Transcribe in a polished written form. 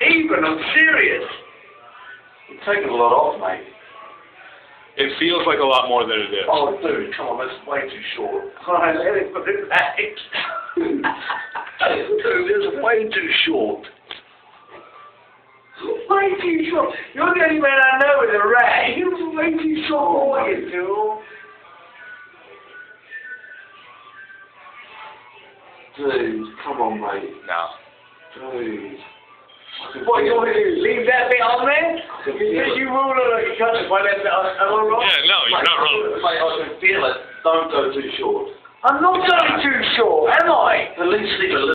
Even, I'm serious. You're taking a lot off, mate. It feels like a lot more than it is. Oh, dude, come on, that's way too short. Alright, let it put it back. Dude, that's way too short. Way too short. You're the only man I know with a rat. You're way too short. What you do? Dude, come on, mate. No. Dude. What you want to do? Leave that bit on there? Because you rule on you can't find that bit on. Am I wrong? Yeah, no, you're not wrong. Mate, I can feel it. Don't go too short. I'm not going too short, am I? At least leave a little.